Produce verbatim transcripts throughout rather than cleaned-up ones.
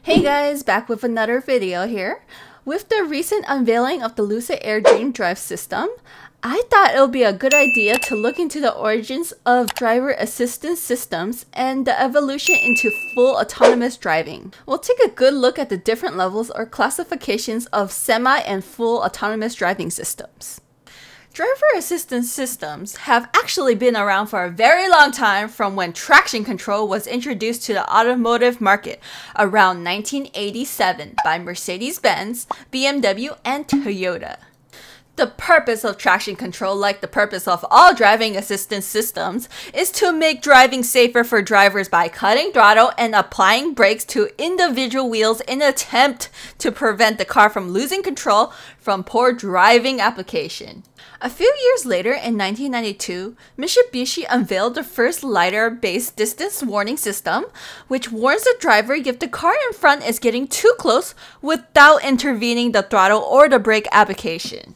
Hey guys, back with another video here. With the recent unveiling of the Lucid Air Dream Drive system, I thought it would be a good idea to look into the origins of driver assistance systems and the evolution into full autonomous driving. We'll take a good look at the different levels or classifications of semi and full autonomous driving systems. Driver assistance systems have actually been around for a very long time, from when traction control was introduced to the automotive market around nineteen eighty-seven by Mercedes-Benz, B M W, and Toyota. The purpose of traction control, like the purpose of all driving assistance systems, is to make driving safer for drivers by cutting throttle and applying brakes to individual wheels in an attempt to prevent the car from losing control from poor driving application. A few years later, in nineteen ninety-two, Mitsubishi unveiled the first LiDAR-based distance warning system, which warns the driver if the car in front is getting too close without intervening the throttle or the brake application.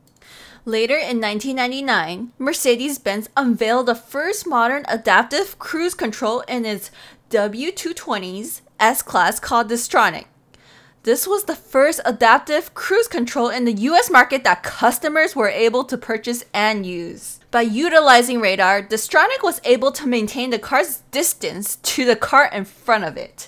Later in nineteen ninety-nine, Mercedes-Benz unveiled the first modern adaptive cruise control in its W two twenty's S-Class called the Distronic. This was the first adaptive cruise control in the U S market that customers were able to purchase and use. By utilizing radar, the Distronic was able to maintain the car's distance to the car in front of it.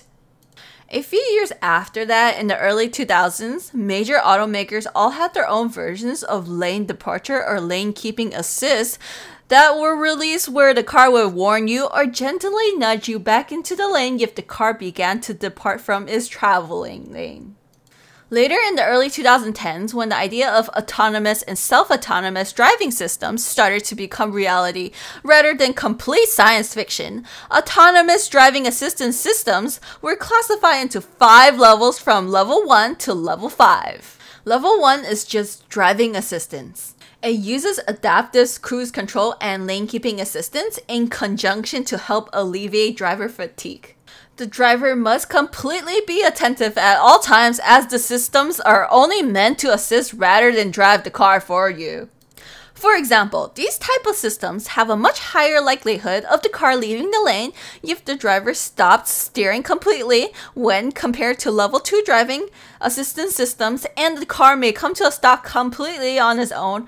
A few years after that, in the early two thousands, major automakers all had their own versions of lane departure or lane keeping assist that were released, where the car would warn you or gently nudge you back into the lane if the car began to depart from its traveling lane. Later in the early twenty tens, when the idea of autonomous and self-autonomous driving systems started to become reality rather than complete science fiction, autonomous driving assistance systems were classified into five levels, from level one to level five. Level one is just driving assistance. It uses adaptive cruise control and lane keeping assistance in conjunction to help alleviate driver fatigue. The driver must completely be attentive at all times, as the systems are only meant to assist rather than drive the car for you. For example, these type of systems have a much higher likelihood of the car leaving the lane if the driver stops steering completely when compared to level two driving assistance systems, and the car may come to a stop completely on its own,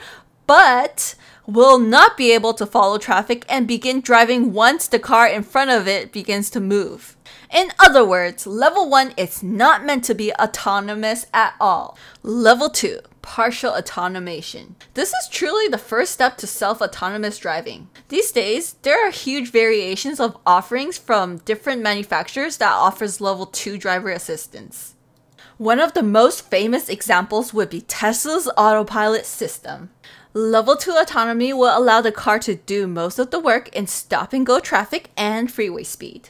but will not be able to follow traffic and begin driving once the car in front of it begins to move. In other words, level one is not meant to be autonomous at all. Level two, partial automation. This is truly the first step to self-autonomous driving. These days, there are huge variations of offerings from different manufacturers that offers level two driver assistance. One of the most famous examples would be Tesla's autopilot system. Level two autonomy will allow the car to do most of the work in stop-and-go traffic and freeway speed.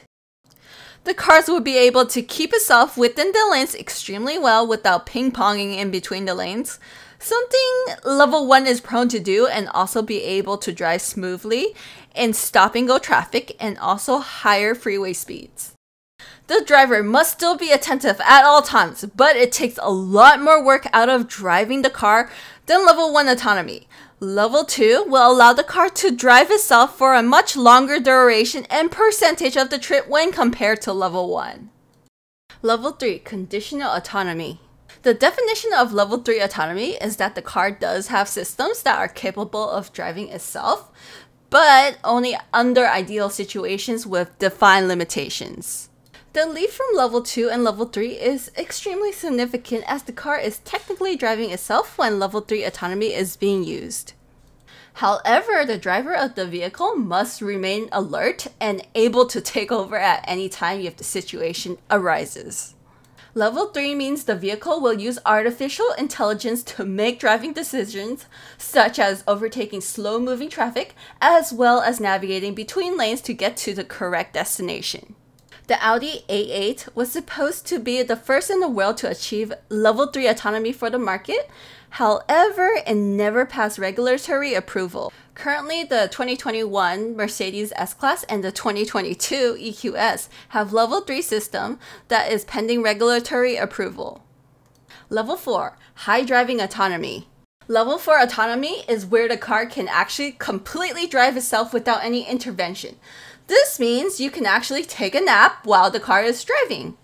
The cars will be able to keep itself within the lanes extremely well without ping-ponging in between the lanes, something level one is prone to do, and also be able to drive smoothly in stop-and-go traffic and also higher freeway speeds. The driver must still be attentive at all times, but it takes a lot more work out of driving the car than level one autonomy. Level two will allow the car to drive itself for a much longer duration and percentage of the trip when compared to level one. Level three, conditional autonomy. The definition of level three autonomy is that the car does have systems that are capable of driving itself, but only under ideal situations with defined limitations. The leap from level two and level three is extremely significant, as the car is technically driving itself when level three autonomy is being used. However, the driver of the vehicle must remain alert and able to take over at any time if the situation arises. Level three means the vehicle will use artificial intelligence to make driving decisions, such as overtaking slow-moving traffic, as well as navigating between lanes to get to the correct destination. The Audi A eight was supposed to be the first in the world to achieve level three autonomy for the market. However, it never passed regulatory approval. Currently, the twenty twenty-one Mercedes S-Class and the twenty twenty-two E Q S have level three system that is pending regulatory approval. Level four, high driving autonomy. Level four autonomy is where the car can actually completely drive itself without any intervention. This means you can actually take a nap while the car is driving.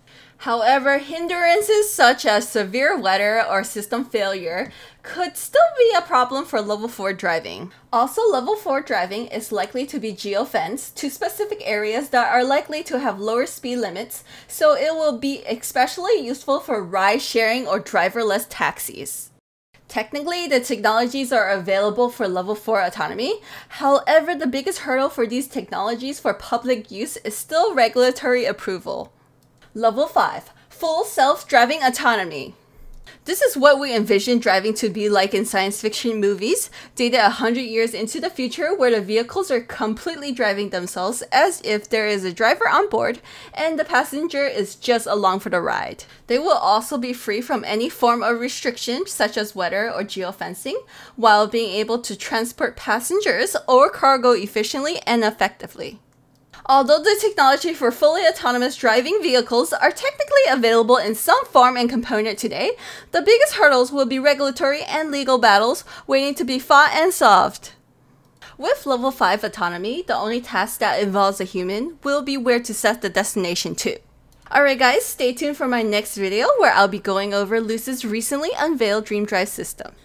However, hindrances such as severe weather or system failure could still be a problem for level four driving. Also, level four driving is likely to be geofenced to specific areas that are likely to have lower speed limits, so it will be especially useful for ride sharing or driverless taxis. Technically, the technologies are available for level four autonomy. However, the biggest hurdle for these technologies for public use is still regulatory approval. Level five, full self-driving autonomy. This is what we envision driving to be like in science fiction movies, dated one hundred years into the future, where the vehicles are completely driving themselves as if there is a driver on board and the passenger is just along for the ride. They will also be free from any form of restriction such as weather or geofencing, while being able to transport passengers or cargo efficiently and effectively. Although the technology for fully autonomous driving vehicles are technically available in some form and component today, the biggest hurdles will be regulatory and legal battles waiting to be fought and solved. With level five autonomy, the only task that involves a human will be where to set the destination to. Alright guys, stay tuned for my next video where I'll be going over Lucid's recently unveiled Dream Drive system.